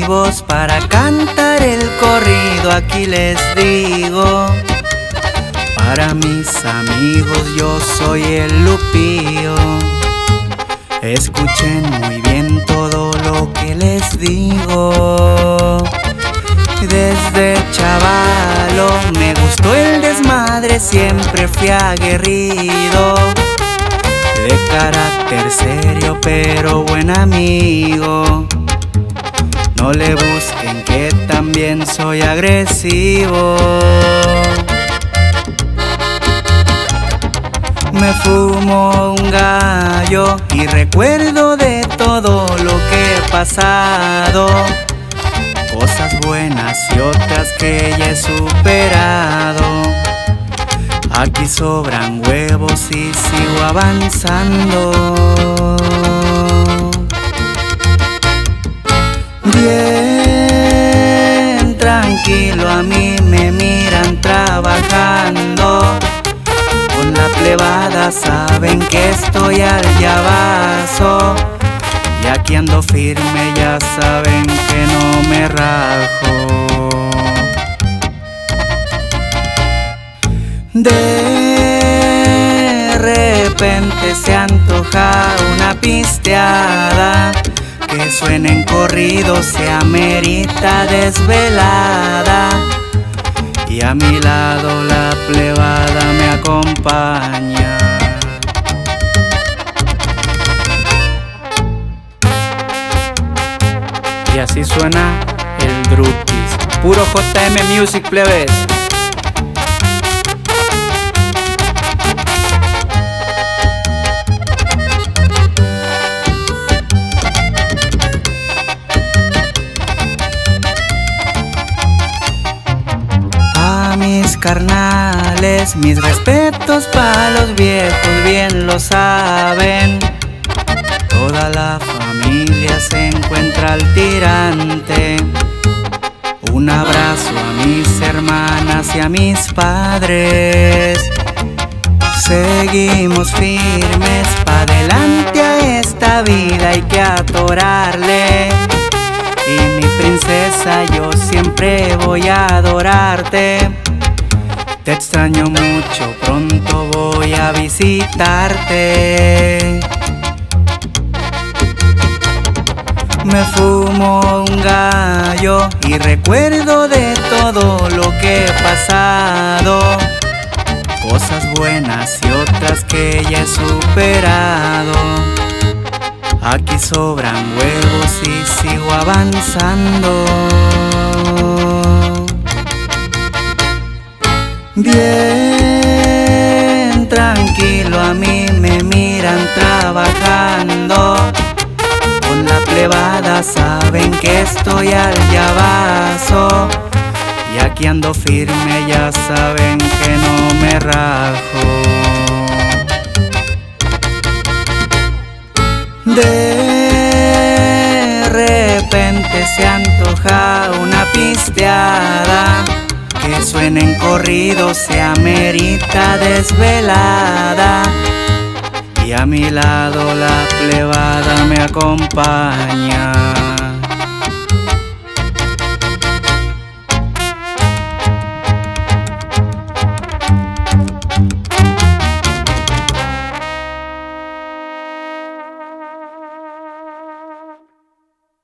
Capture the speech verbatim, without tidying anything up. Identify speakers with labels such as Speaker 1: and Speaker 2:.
Speaker 1: motivos para cantar el corrido, aquí les digo. Para mis amigos yo soy el Lupillo. Escuchen muy bien todo lo que les digo. Desde chavalo me gustó el desmadre, siempre fui aguerrido. De carácter serio pero buen amigo. No le busquen que también soy agresivo. Me fumo un gallo y recuerdo de todo lo que he pasado. Cosas buenas y otras que ya he superado. Aquí sobran huevos y sigo avanzando. Bien tranquilo a mí me miran trabajando. Con la plebada saben que estoy al llavazo. Y aquí ando firme, ya saben que no me rajo. De repente se antoja una pisteada, que suenen corridos se amerita desvelada. Y a mi lado la plebada me acompaña. Y así suena el Drukis. Puro J M Music, plebes. A mis carnales, mis respetos pa' los viejos, bien lo saben. Toda la familia se encuentra al tirante. Un abrazo a mis hermanas y a mis padres. Seguimos firmes, pa' adelante a esta vida hay que atorarle. Y mi princesa, yo siempre voy a adorarte. Te extraño mucho, pronto voy a visitarte. Me fumo un gallo y recuerdo de todo lo que he pasado. Cosas buenas y otras que ya he superado. Aquí sobran huevos y sigo avanzando. Bien tranquilo a mí me miran trabajando. Con la plebada saben que estoy al llavazo. Y aquí ando firme, ya saben que no me rajo. De repente se antoja una pisteada, que suenen corridos se amerita desvelada. Y a mi lado la plebada me acompaña.